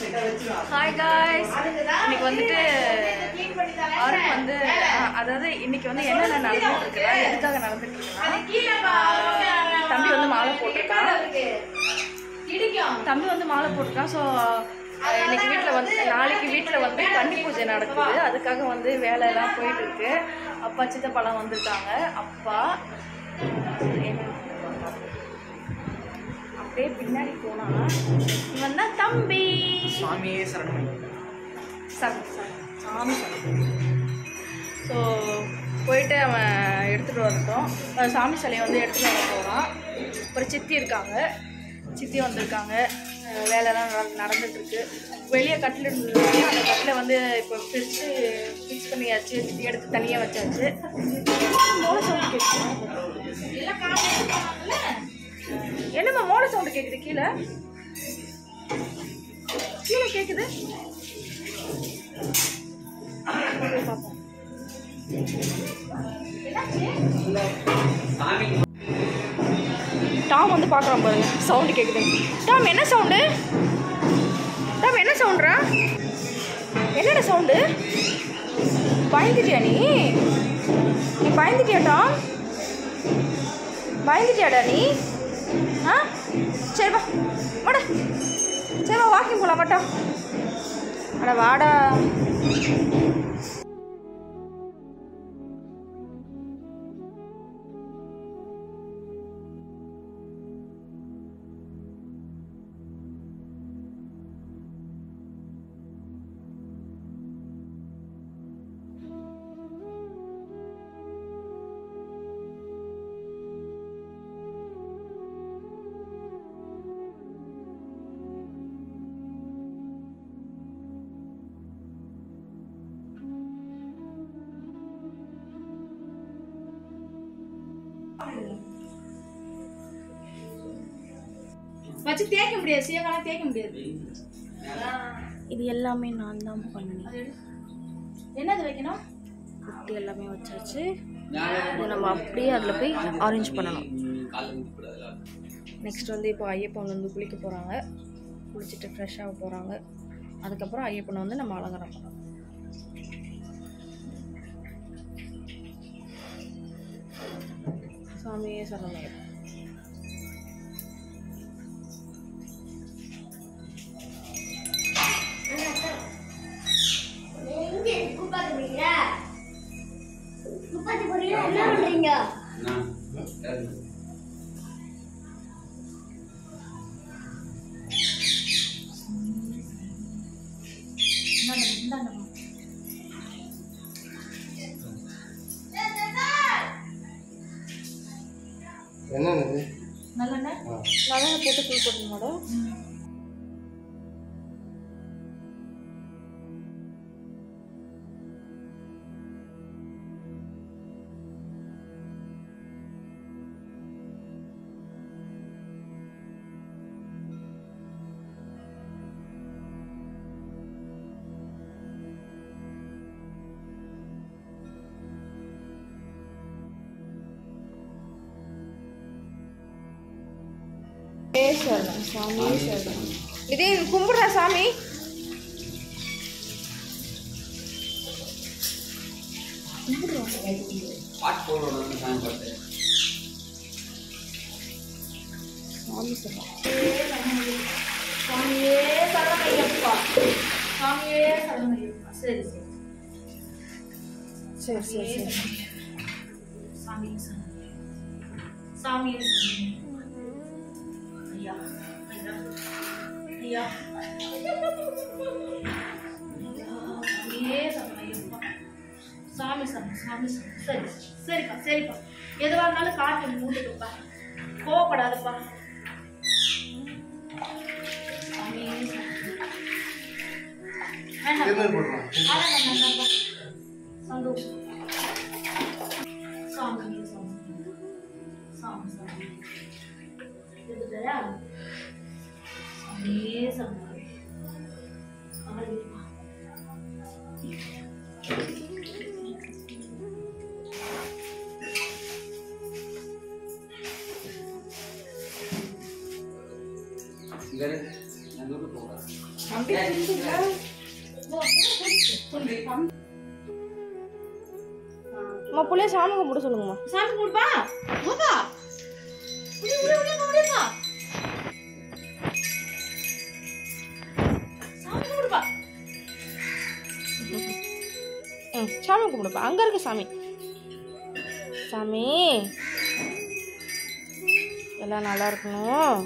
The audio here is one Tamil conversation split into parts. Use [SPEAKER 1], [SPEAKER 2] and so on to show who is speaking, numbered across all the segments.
[SPEAKER 1] ஹாய் காய்ஸ், இன்னைக்கு வந்துட்டு அவருக்கு வந்து அதாவது இன்னைக்கு வந்து என்னென்ன நடந்துட்டு இருக்குன்னா எதுக்காக நடந்துட்டு இருக்குன்னா தம்பி வந்து மாலை போட்டிருக்கான். ஸோ இன்னைக்கு வீட்டில் வந்து நாளைக்கு வீட்டில் வந்து கன்னி பூஜை நடக்குது. அதுக்காக வந்து வேலையெல்லாம் போயிட்டு இருக்கு. அப்பா சித்தப்பாலாம் வந்திருக்காங்க. அப்பா அப்படியே பின்னாடி போனா இவன் தான் தம்பி.
[SPEAKER 2] சாமியே சரணம்.
[SPEAKER 1] சாமி சரணம். ஸோ போயிட்டு அவன் எடுத்துகிட்டு வரட்டும். சாமி சிலையை வந்து எடுத்துகிட்டு வர போகிறான். அப்புறம் சித்தி வந்திருக்காங்க. வேலைலாம் நடந்துட்டுருக்கு. வெளியே கட்டில் இருந்தது, அந்த கட்டில் வந்து இப்போ ஃபிக்ஸ் பண்ணியாச்சு. எடுத்து தனியாக வச்சாச்சு. மோள சவுண்டு கேட்குது. என்னம்மா மோள சவுண்டு கேட்குது? கீழே கேட்குது. பார்ப்போம். டாம் வந்து பார்க்குறான் பாருங்க. சவுண்டு கேட்குது. டாம் என்ன சவுண்டு? என்ன சவுண்டுறா? என்னடா சவுண்டு? பயந்துட்டியா நீ? பயந்துட்டியா டாம்? பயந்துட்டியாடா நீ? ஆ சரி வா வாடா. சரி வா, வாக்கிங் போகலாம் மாட்டா. அட வாடா. வச்சு தேய்க்க முடியாது, சீக்கிரம் தேய்க்க முடியாது. இது எல்லாமே நான் தான் பண்ணேன். என்னது வைக்கணும்? குட்டி எல்லாமே வச்சாச்சு. இது நம்ம அப்படியே அதில் போய் ஆரேஞ்ச் பண்ணணும். நெக்ஸ்ட் வந்து இப்போ ஐயப்பன் வந்து குளிக்க போகிறாங்க. குளிச்சுட்டு ஃப்ரெஷ்ஷாக போகிறாங்க. அதுக்கப்புறம் ஐயப்பனை வந்து நம்ம அலங்காரம் பண்ணணும். சாமியே சரணம். நல்லெண்ணெய் போட்டு தூள் போடணும் மேடம். சரணம். சாமி சரணம். இதே கும்பிடுறா சாமி. சாமி சரணம். சாமியே சரணமையப்பா. சாமியே சரணமையப்பா. சரி சாமி சரணம். சாமியே சரணம். ஐயா சாமி சாமி. சரிப்பா. எதுவாக இருந்தாலும் காட்டு மூட்டுப்பா. கோவப்படாதப்பா. சந்தோஷம். சாமி
[SPEAKER 2] Enggak deh, yang dulu kok.
[SPEAKER 1] அம்மா புள்ளைய சாமி கும்பிட சொல்லுங்கம்மா. சாமி கும்பிடுப்பா. போப்பா. முடியா. சாமி கும்பிடுப்பா. சாமி கும்பிடுப்பா. அங்க இருக்கு சாமி. சாமி எல்லாம் நல்லா இருக்கணும்.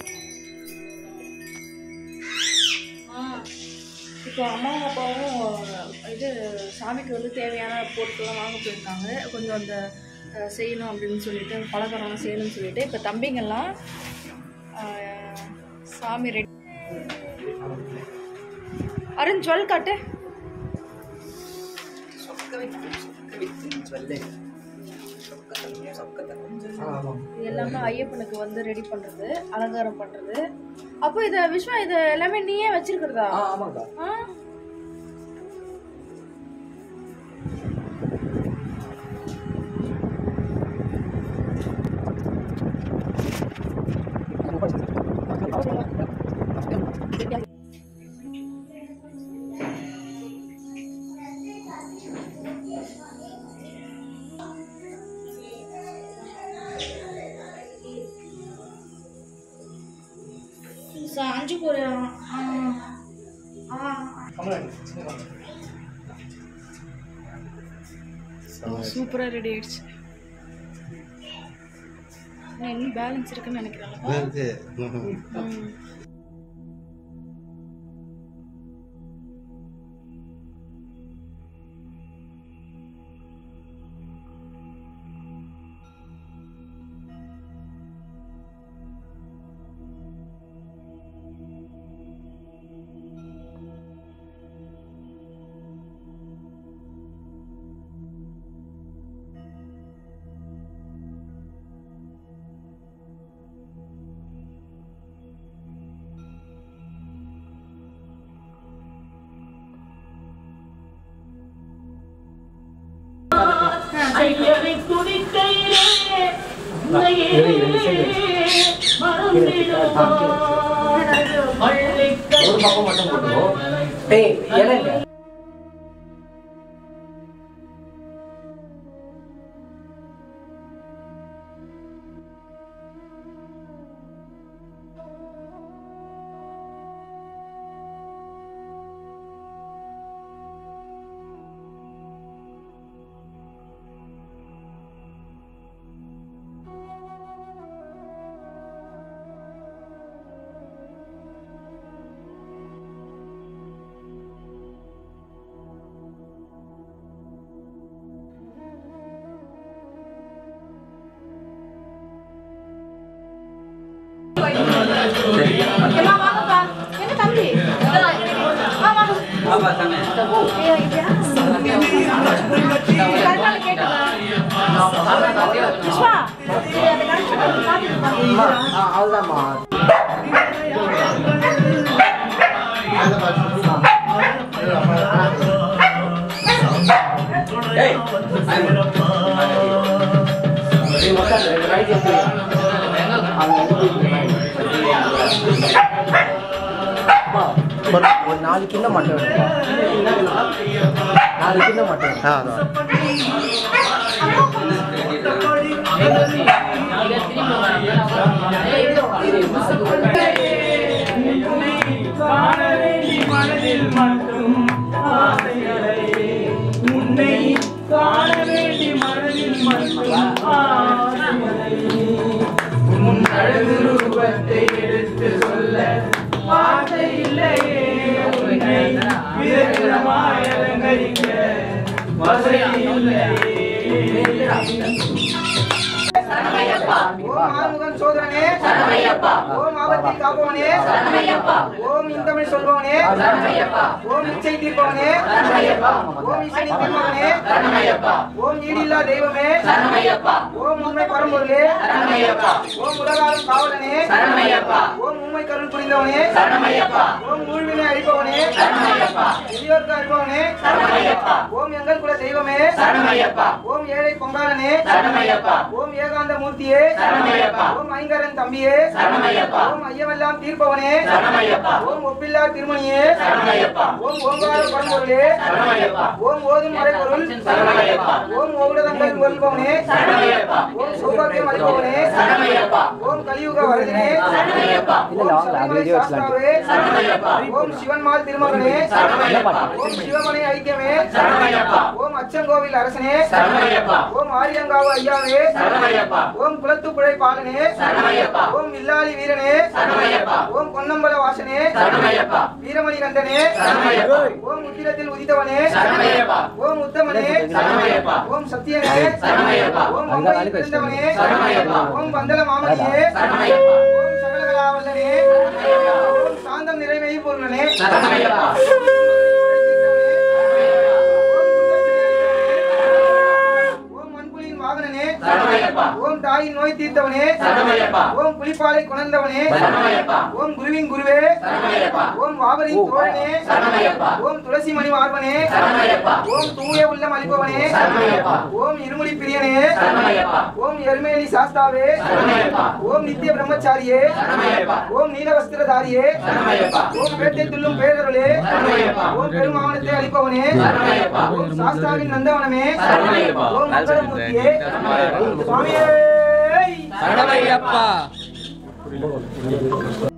[SPEAKER 1] இப்போ அம்மாவும் அப்பாவும் இது சாமிக்கு வந்து தேவையான பொருட்கள்லாம் வாங்க போயிருக்காங்க. கொஞ்சம் அந்த செய்யணும் அப்படின்னு சொல்லிட்டு பலகாரம்லாம் செய்யணும்னு சொல்லிட்டு இப்போ தம்பிங்கெல்லாம் சாமி ரெடி. அருண் ஜுவல் காட்டு. இது எல்லாமே ஐயப்பனுக்கு வந்து ரெடி பண்றது, அலங்காரம் பண்றது. அப்போ இத விஸ்வா இது எல்லாமே நீயே வச்சிருக்கிறதா?
[SPEAKER 2] ஆமாங்க.
[SPEAKER 1] அஞ்சு போற சூப்பரா ரெடி ஆயிடுச்சு. இன்னும் பேலன்ஸ் இருக்குன்னு நினைக்கிறேன்.
[SPEAKER 2] ஒரு பக்கம் மட்டும் போட்டுக்கோ. இலைங்க ஒரு 4 கிலோ மட்டும் 4 கிலோ மட்டும் மனதில் மட்டும் உன்னை காண வேண்டி மனதில் மட்டும் உன் அழகு ரூபத்தை எடுத்து சொல்ல வார்த்தை இல்லையே உன்னை விதவிதமாய் அலங்கரிக்க வசதி இல்லையே. ஓம் ஆறுமுகன் சோதரனே சரணமையப்பா. ஓம் ஆபத்தில் காப்பவனே சரணமையப்பா. ஓம் இந்தமிழ் சொல்பவனே சரணமையப்பா. ஓம் இச்சை தீர்ப்பவனே சரணமையப்பா. ஓம் இசை தீர்ப்பவனே சரணமையப்பா. ஓம் ஈடில்லா தெய்வமே சரணமையப்பா. ஓம் உண்மை பரம்பொருளே சரணமையப்பா. ஓம் உலகாலும் காவலனே சரணமையப்பா. ஓம் உண்மை கருள் புரிந்தவனே சரணமையப்பா. ஓம் ஊழ்வினை அழிப்பவனே சரணமையப்பா. எளியோர்க்கு அழிப்பவனே சரணமையப்பா. ஓம் எங்கள் குல தெய்வமே சரணமையப்பா. ஓம் ஓம் ஏழை பொங்காலனே ஓம் ஏகாந்த மூர்த்தியே ஓம் ஐங்கரன் தம்பியே ஓம் ஐயமெல்லாம் தீர்ப்பவனே ஓம் ஒப்பில்லா திருமணியே ஓம் ஓங்கார பரம்பொருளே ஓம் ஓதும் மறைபொருள் ஓம் ஓவிடதங்கள் பொருள்பவனே ஓம் சௌபாக்கியம் அளிப்பவனே ஓம் கலியுக வரதினே ஓம் சபரிமலை சாஸ்தாவே ஓம் சிவன்மால் திருமகனே ஓம் சிவமனை ஐக்கியமே ஓம் அச்சங்கோவில் அரசனே ஓம் ஆரியங்காவு ஐயாவே ஓம் குலத்துப்புழை பாலனே ஓம் வில்லாளி வீரனே ஓம் பொன்னம்பல வாசனே வீரமணி கண்டனே ஓம் உத்திரத்தில் உதித்தவனே ஓம் உத்தமனே ஓம் சத்தியனே ஓம் பம்பையில் பிறந்தவனே ஓம் பந்தல மாமனியே ஓம் சகலகலாவல்லனே ஓம் சாந்தம் நிறைவேய் பொருளனே ஓம் தாயின் நோய் தீர்த்தவனே ஓம் புலிப்பாலை குணர்ந்தவனே ஓம் குருவின் குருவே ஓம் வாவரின் தோழனே ஓம் துளசி மணி மார்பனே ஓம் தூய உள்ளம் அளிப்பவனே ஓம் இருமுடி பிரியனே ஓம் எருமேலி சாஸ்தாவே ஓம் நித்திய பிரம்மச்சாரியே ஓம் நீலவஸ்திரதாரியே ஓம் வேட்டை துள்ளும் பேரருளே ஓம் பெருமாவனத்தை அளிப்பவனே ஓம் சாஸ்தாவின் நந்தவனமே ஓம் மங்களமூர்த்தியே சுவாமியே சரணமையப்பா.